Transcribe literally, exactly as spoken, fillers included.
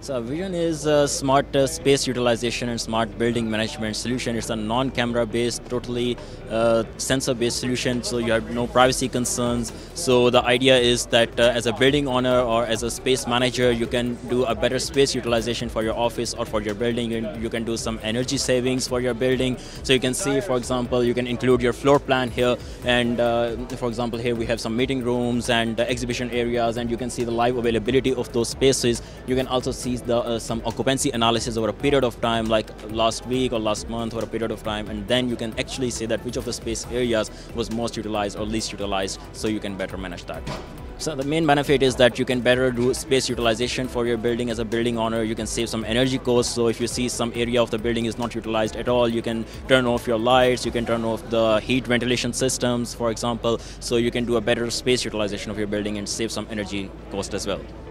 So VISN is a smart uh, space utilization and smart building management solution. It's a non-camera based, totally uh, sensor based solution, so you have no privacy concerns. So the idea is that uh, as a building owner or as a space manager, you can do a better space utilization for your office or for your building, and you can do some energy savings for your building. So you can see, for example, you can include your floor plan here, and uh, for example here we have some meeting rooms and uh, exhibition areas, and you can see the live availability of those spaces. You can also see the, uh, some occupancy analysis over a period of time, like last week or last month or a period of time, and then you can actually say that which of the space areas was most utilized or least utilized, so you can better manage that. So the main benefit is that you can better do space utilization for your building. As a building owner, you can save some energy costs. So if you see some area of the building is not utilized at all, you can turn off your lights, you can turn off the heat ventilation systems, for example, so you can do a better space utilization of your building and save some energy cost as well.